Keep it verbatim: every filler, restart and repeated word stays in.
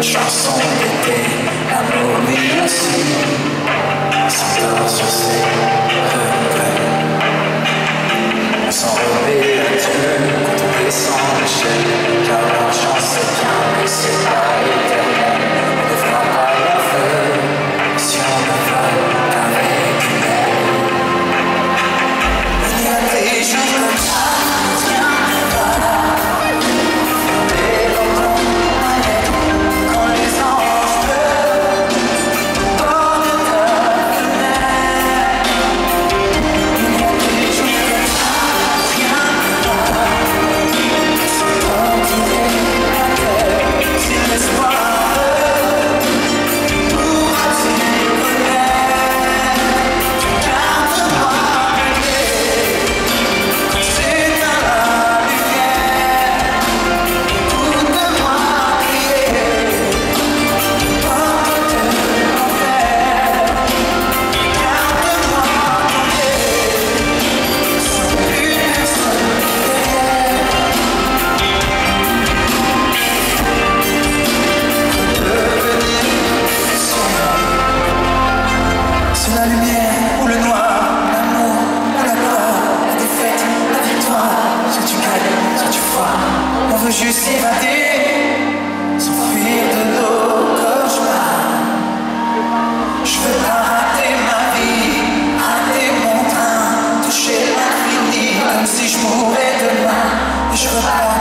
chanson d'été, l'amour lui aussi s'endort sur ses regrets. On s'enrobait à Dieu quand on descend l'échelle, car la chance c'est bien, mais c'est pas éternel. On ne fera pas la feu si on ne vole qu'avec une aile. Il y a des jours comme ça, tiens, voilà. Juste évader, s'enfuir de nos cauchemars. Je veux pas rater ma vie, rater mon train, toucher l'infini comme si je mourais demain. Et je veux pas